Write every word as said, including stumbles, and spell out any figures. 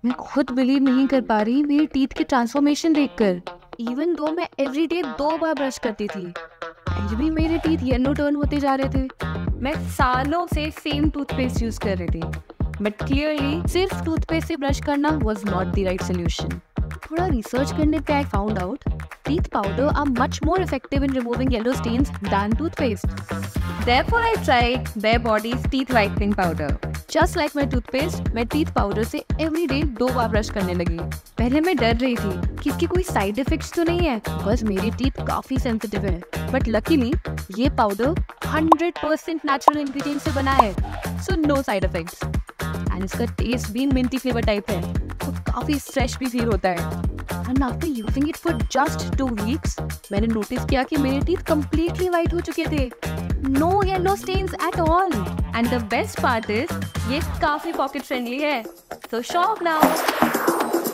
मैं खुद बिलीव नहीं कर पा रही मेरी टीथ के ट्रांसफॉर्मेशन देखकर। इवन दो मैं एवरीडे दो बार ब्रश करती थी, फिर भी मेरे टीथ येलो टर्न होते जा रहे थे। मैं सालों से सेम टूथपेस्ट यूज कर रही थी, बट क्लियरली सिर्फ टूथपेस्ट से ब्रश करना was not the right solution. थोड़ा रिसर्च करने पे I found out teeth powder are much more effective in removing yellow stains than toothpaste. Therefore, I tried Bare Body's teeth whitening powder. Just like my toothpaste, मैं teeth powder से every day दो बार brush करने लगी। पहले मैं डर रही थी कि इसके कोई साइड इफेक्ट्स तो नहीं है, बस मेरी टीथ काफी सेंसिटिव है। बट लकीली ये powder hundred percent natural ingredient से बना है, so no side effects. And इसका टेस्ट भी मिंटी फ्लेवर टाइप है, तो काफी फ्रेश भी फील होता है। And after using it for just two weeks, मैंने नोटिस किया कि मेरे टीथ completely white हो चुके थे। No yellow stains at all. And the best part is, ये काफी pocket friendly है। So shop now.